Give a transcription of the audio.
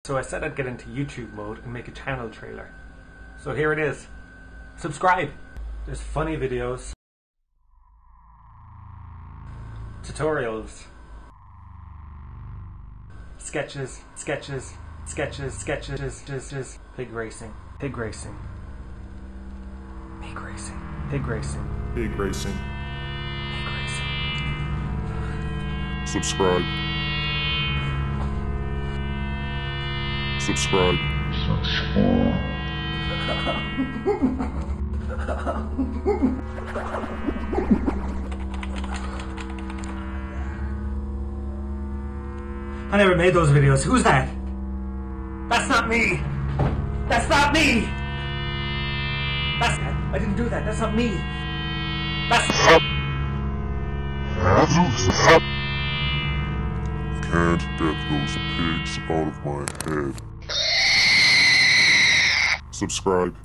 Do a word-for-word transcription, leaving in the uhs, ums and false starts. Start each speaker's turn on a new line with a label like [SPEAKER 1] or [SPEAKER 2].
[SPEAKER 1] So I said I'd get into YouTube mode and make a channel trailer. So here it is. Subscribe! There's funny videos, tutorials, sketches, sketches, sketches, sketches, sketches, pig racing, pig racing, pig racing, pig racing,
[SPEAKER 2] Pig racing.
[SPEAKER 1] pig racing.
[SPEAKER 2] Subscribe. Subscribe.
[SPEAKER 1] I never made those videos. Who's that? That's not me! That's not me! That's I didn't do that. That's not me. That's
[SPEAKER 2] Can't get those pigs out of my head. Subscribe.